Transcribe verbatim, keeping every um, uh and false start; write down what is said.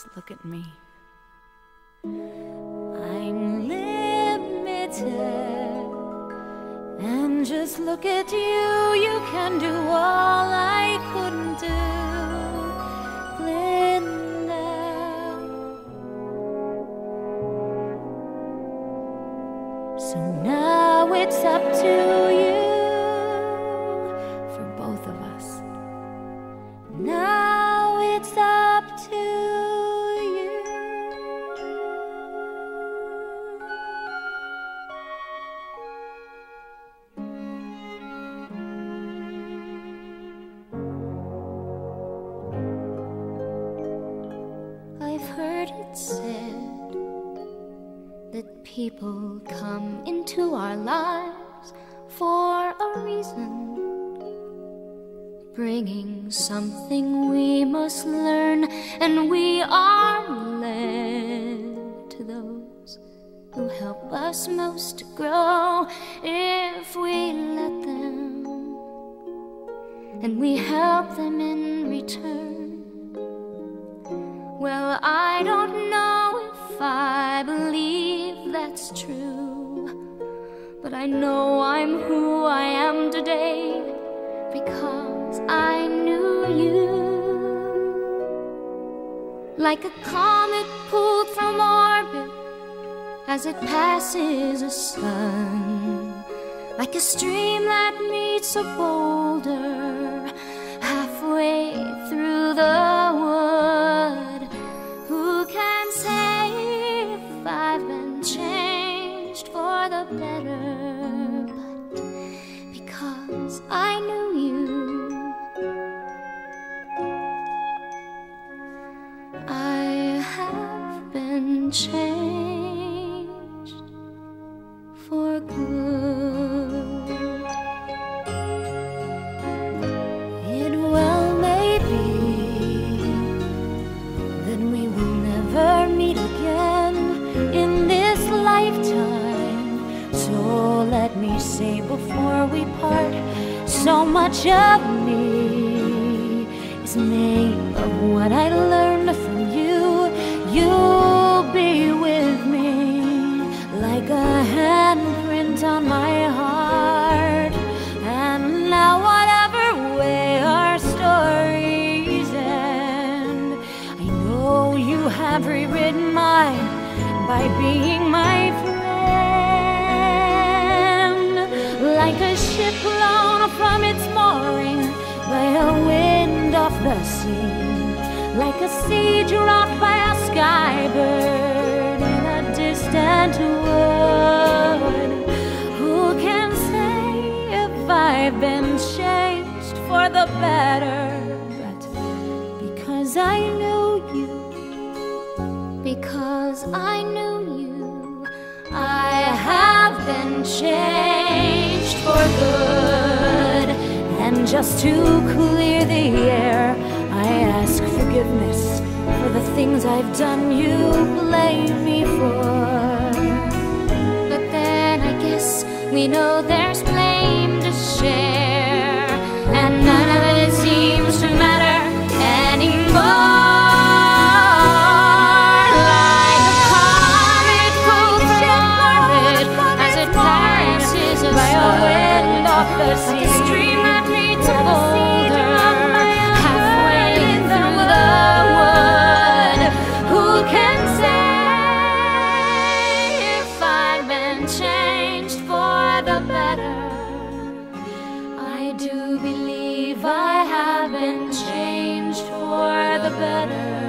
Just look at me. I'm limited, and just look at you. You can do all I couldn't do, Glinda. So now it's up to you, for both of us. Now it's up to you. I've heard it said that people come into our lives for a reason, bringing something we must learn, and we are led to those who help us most to grow if we let them, and we help them in return. Well, I don't know if I believe that's true, but I know I'm who I am today because I knew you. Like a comet pulled from orbit as it passes a sun, like a stream that meets a boulder halfway through the wood. Who can say if I've been changed for the better? But because I knew you, I have been changed for good. It well may be that we will never meet again in this lifetime, so let me say before we part, so much of me is made of what I learned from you. You'll be with me like a handprint on my heart, and now whatever way our stories end, I know you have rewritten mine by being my friend. Like a ship blown from its mooring by a wind off the sea, like a seed dropped by a skybird in a distant wood. Who can say if I've been changed for the better? But because I knew you, because I knew you, I have been changed for good. And just to clear the air, I ask forgiveness for the things I've done you blame me for. But then I guess we know there's blame to share, and none of it seems to matter anymore. Like a comet pulled from orbit as it passes a by a wind off the sea, like a stream that meets a boulder halfway through the wood. Who can say if I've been changed for the better? I do believe I have been changed for the better.